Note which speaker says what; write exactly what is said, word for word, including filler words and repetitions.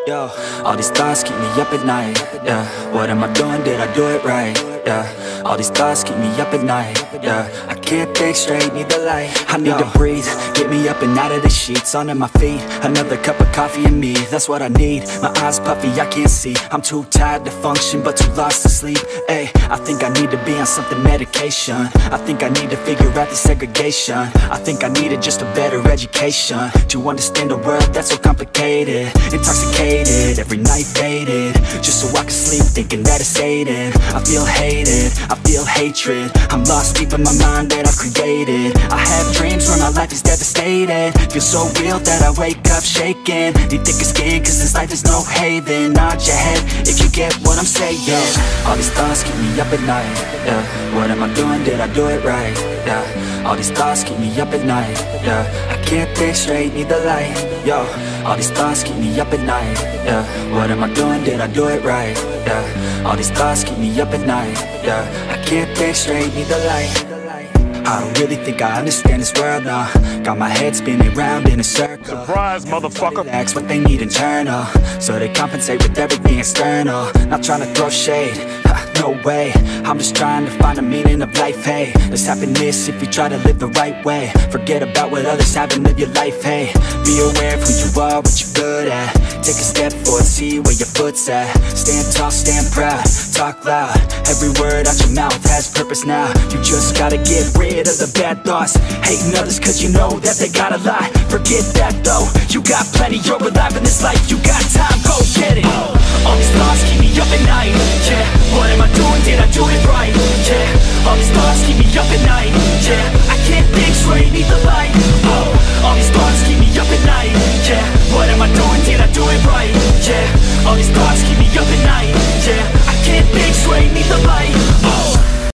Speaker 1: Yo, all these thoughts keep me up at night. Yeah, what am I doing? Did I do it right? Yeah, all these thoughts keep me up at night. Yeah, I can't think straight, need the light. I need Yo. to breathe, get me up and out of the sheets, onto my feet. Another cup of coffee and me, that's what I need. My eyes puffy, I can't see. I'm too tired to function, but too lost to sleep. Ay, I think I need to be on something medication. I think I need to figure out the segregation. I think I needed just a better education to understand a world that's so complicated. Intoxicated, every night faded, just so I can sleep thinking that it's sated. I feel hated, I feel hatred. I'm lost deep in my mind that I've created. I have dreams where my life is devastated. Feel so real that I wake up shaking. Need thicker skin cause this life is no haven. Nod your head if you get what I'm saying. All these thoughts keep me up at night. Yeah, what am I doing? Did I do it right? Yeah, all these thoughts keep me up at night. Yeah, I can't think straight, need the light. Yo, all these thoughts keep me up at night. Yeah, what am I doing? Did I do it right? Yeah, all these thoughts keep me up at night. Yeah, I can't think straight, need the light. I don't really think I understand this world now. Got my head spinning round in a circle.
Speaker 2: Surprise, motherfucker.
Speaker 1: That's what they need internal, so they compensate with everything external. Not trying to throw shade, ha, no way. I'm just trying to find the meaning of life, hey. There's happiness if you try to live the right way. Forget about what others have and live your life, hey. Be aware of who you are, what you're good at. Take a step forward, see where your foot's at. Stand tall, stand proud, talk loud. Every word out your mouth has purpose now. You just gotta get rid of the bad thoughts. Hating others cause you know that they gotta lie. Forget that though, you got plenty, you're alive in this life. You got time, go get it. All these thoughts keep me up at night. Yeah, what am I doing? Did I do it right? Yeah, all these thoughts keep me up at night. Yeah, I can't think straight, need the light. Oh, all these thoughts keep me up at night. Yeah, what am I doing? Did I do it right? Yeah, all these thoughts keep me up at night. Yeah, I can't think straight, need the light. Oh,